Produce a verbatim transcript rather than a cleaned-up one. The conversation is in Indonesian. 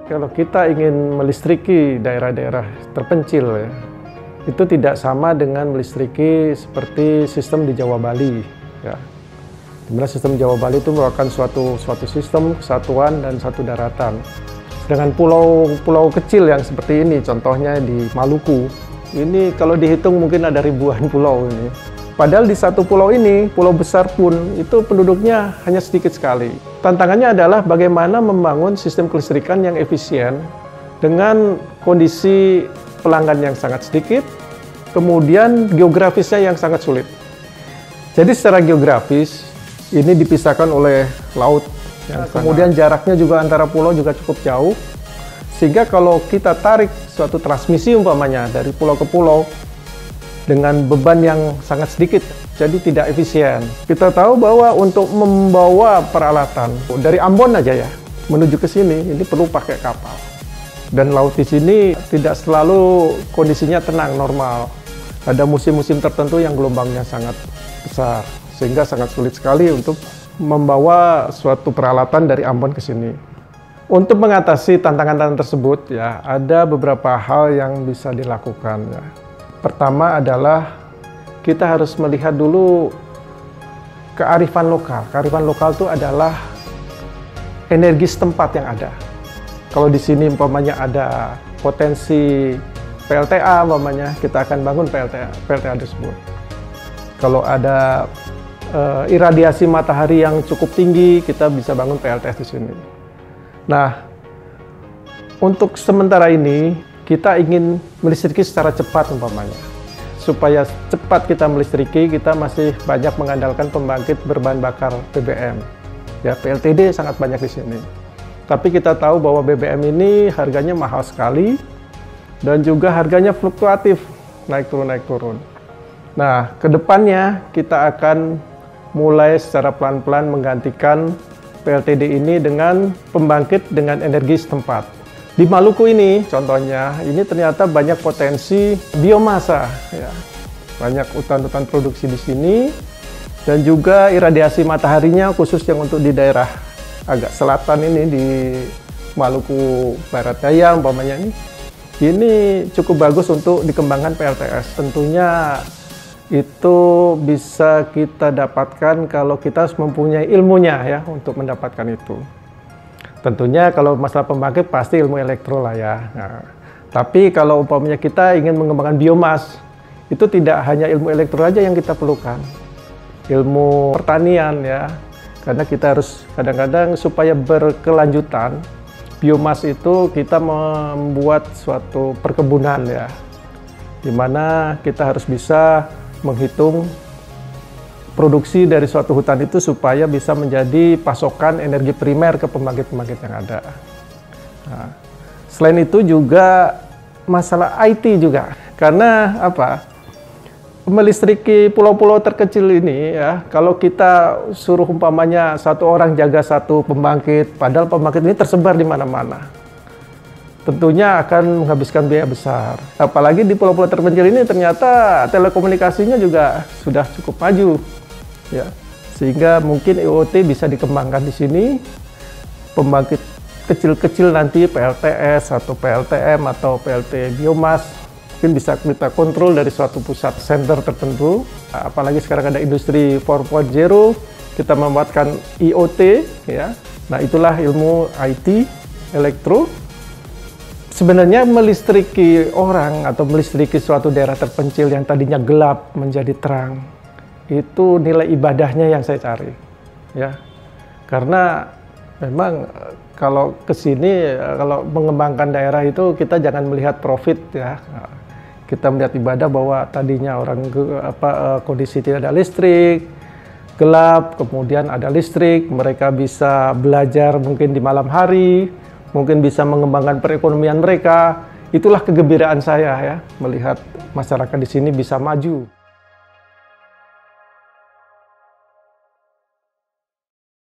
Kalau kita ingin melistriki daerah-daerah terpencil ya, itu tidak sama dengan melistriki seperti sistem di Jawa Bali ya. Dimana sistem Jawa Bali itu merupakan suatu suatu sistem kesatuan dan satu daratan. Dengan pulau-pulau kecil yang seperti ini, contohnya di Maluku, ini kalau dihitung mungkin ada ribuan pulau ini. Padahal di satu pulau ini, pulau besar pun, itu penduduknya hanya sedikit sekali. Tantangannya adalah bagaimana membangun sistem kelistrikan yang efisien dengan kondisi pelanggan yang sangat sedikit, kemudian geografisnya yang sangat sulit. Jadi secara geografis, ini dipisahkan oleh laut. Yang kemudian jaraknya juga antara pulau juga cukup jauh. Sehingga kalau kita tarik suatu transmisi umpamanya dari pulau ke pulau, dengan beban yang sangat sedikit, jadi tidak efisien. Kita tahu bahwa untuk membawa peralatan dari Ambon aja ya, menuju ke sini, ini perlu pakai kapal. Dan laut di sini tidak selalu kondisinya tenang, normal. Ada musim-musim tertentu yang gelombangnya sangat besar, sehingga sangat sulit sekali untuk membawa suatu peralatan dari Ambon ke sini. Untuk mengatasi tantangan-tantangan tersebut, ya, ada beberapa hal yang bisa dilakukan. Ya. Pertama adalah kita harus melihat dulu kearifan lokal. Kearifan lokal itu adalah energi setempat yang ada. Kalau di sini umpamanya ada potensi P L T A, umpamanya kita akan bangun P L T A, P L T A tersebut. Kalau ada uh, iradiasi matahari yang cukup tinggi, kita bisa bangun P L T S di sini. Nah, untuk sementara ini kita ingin melistriki secara cepat umpamanya. Supaya cepat kita melistriki, kita masih banyak mengandalkan pembangkit berbahan bakar B B M. Ya, P L T D sangat banyak di sini. Tapi kita tahu bahwa B B M ini harganya mahal sekali dan juga harganya fluktuatif, naik turun naik turun. Nah, kedepannya kita akan mulai secara pelan-pelan menggantikan P L T D ini dengan pembangkit dengan energi setempat. Di Maluku ini, contohnya, ini ternyata banyak potensi biomasa, ya. Banyak hutan-hutan produksi di sini, dan juga iradiasi mataharinya khusus yang untuk di daerah agak selatan ini, di Maluku Barat Daya, umpamanya ini, ini cukup bagus untuk dikembangkan P L T S. Tentunya itu bisa kita dapatkan kalau kita harus mempunyai ilmunya ya untuk mendapatkan itu. Tentunya kalau masalah pembangkit pasti ilmu elektro lah ya. Nah, tapi kalau umpamanya kita ingin mengembangkan biomas, itu tidak hanya ilmu elektro aja yang kita perlukan. Ilmu pertanian ya. Karena kita harus kadang-kadang supaya berkelanjutan, biomas itu kita membuat suatu perkebunan ya. Di mana kita harus bisa menghitung produksi dari suatu hutan itu supaya bisa menjadi pasokan energi primer ke pembangkit-pembangkit yang ada. Nah, selain itu juga masalah I T juga, karena apa? Melistriki pulau-pulau terkecil ini ya, kalau kita suruh umpamanya satu orang jaga satu pembangkit, padahal pembangkit ini tersebar di mana-mana, tentunya akan menghabiskan biaya besar. Apalagi di pulau-pulau terpencil ini ternyata telekomunikasinya juga sudah cukup maju. Ya, sehingga mungkin I O T bisa dikembangkan di sini, pembangkit kecil-kecil nanti P L T S atau P L T M atau P L T biomas mungkin bisa kita kontrol dari suatu pusat center tertentu. Apalagi sekarang ada industri empat titik nol, kita membuatkan I O T ya. Nah, itulah ilmu I T, elektro. Sebenarnya melistriki orang atau melistriki suatu daerah terpencil yang tadinya gelap menjadi terang, itu nilai ibadahnya yang saya cari, ya. Karena memang kalau ke sini, kalau mengembangkan daerah itu kita jangan melihat profit, ya. Kita melihat ibadah bahwa tadinya orang apa kondisi tidak ada listrik, gelap, kemudian ada listrik, mereka bisa belajar mungkin di malam hari, mungkin bisa mengembangkan perekonomian mereka. Itulah kegembiraan saya ya, melihat masyarakat di sini bisa maju.